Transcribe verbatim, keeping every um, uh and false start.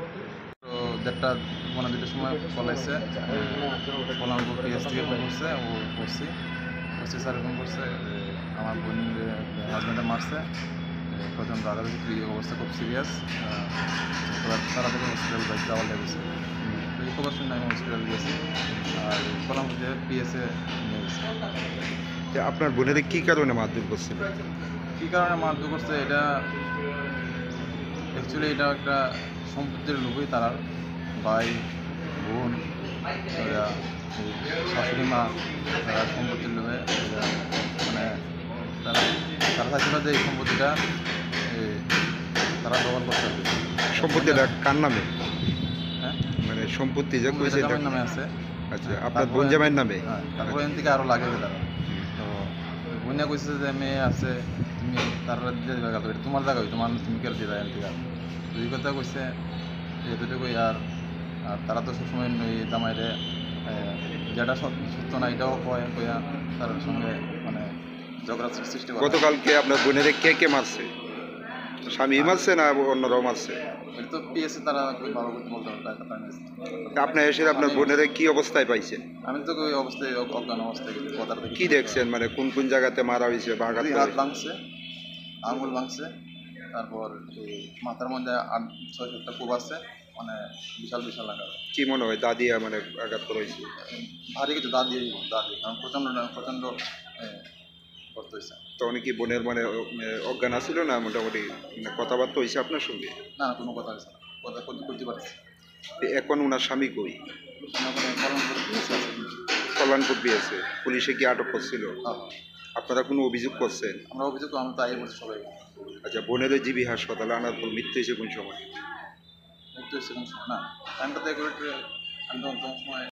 তো দেড়টা পৌনে দুটোর সময় কল আসছে, কলামপুর পিএস থেকে ফোন করছে, ও করছি করছি স্যার ফোন করছে যে আমার বোন হাজব্যান্ডে মারছে, প্রচণ্ড আঘাত হয়েছে, কি অবস্থা খুব সিরিয়াস, তাড়াতাড়ি হসপিটাল যাওয়ার লেগেছে। তো এই খবর শুনে আমি হসপিটাল গেছি, আর কলামপুর যে পিএসে নিয়ে গেছি। যে আপনার বোনের কি কারণে মারধর করছিল? কী কারণে মারধর করছে এটা অ্যাকচুয়ালি এটা একটা সম্পত্তির লোভই, তারা ভাই বোন এরা এই শাশুড়ি মা, তারা সম্পত্তির লোভে এরা মানে তারা তারা চাইছিল যে এই সম্পত্তিটা এই তারা দখল করতে হবে। সম্পত্তিটা কার নামে? হ্যাঁ, মানে সম্পত্তি যে কইছে এটা জামাইয়ের নামে আছে। আচ্ছা, আপনার বোন জামাইয়ের নামে? হ্যাঁ, তারপরে এখান থেকে আরও লাগে তারা। তো বোনিয়া কইছে যে মেয়ে আছে, তুমি তারা দিয়ে দেবে, গেল এটা তোমার জায়গা, তোমার তুমি কেন দিবা এখান থেকে। দুই কথা কইছে এতটুকুই। আর আর তারা তো সবসময় ওই জামাইরে যেটা সত্য না এটাও কয়, কইয়া তার সঙ্গে মানে ঝগড়া সৃষ্টি করে। গতকালকে আপনার বোনের কে কে মারছে? স্বামী মারছে না অন্যরাও মারছে? এটা তো পিএসএ তারা খুব ভালো করতে বলতে পারবে। আপনি এসে আপনার বোনের কি অবস্থায় পাইছেন? আমি তো ওই অবস্থায় অজ্ঞান অবস্থায় কথার কি দেখছেন, মানে কোন কোন জায়গাতে মারা হয়েছে বা আঘাত হাত ভাঙছে, আঙুল ভাঙছে, তারপর এই মাথার মধ্যে আট ছয় সাতটা কোপ আছে, মানে বিশাল বিশাল আঘাত। কি মনে হয় দাদিয়া মানে আঘাত করা হয়েছে? ভারী কিছু দাঁত দিয়ে দাঁত দিয়ে, কারণ প্রচণ্ড প্রচণ্ড কষ্ট হয়েছে। তো উনি কি বোনের মানে অজ্ঞান আছিল না মোটামুটি মানে কথাবার্তা হয়েছে আপনার সঙ্গে? না না, কোনো কথা হয়েছে না, কথা করতে পারছি। এখন ওনার স্বামী কই? কল্যাণপুর পেয়েছে, পুলিশে কি আটক করছিল? আপনারা কোনো অভিযোগ করছেন? আমরা অভিযোগ আমরা তাই বলছি সবাই। আচ্ছা, বোনের জিবি হাসপাতালে আনার পর মৃত্যু হয়েছে কোন সময়? মৃত্যু হয়েছে কোন সময় না, টাইমটা তো এগুলো আমি তো সময়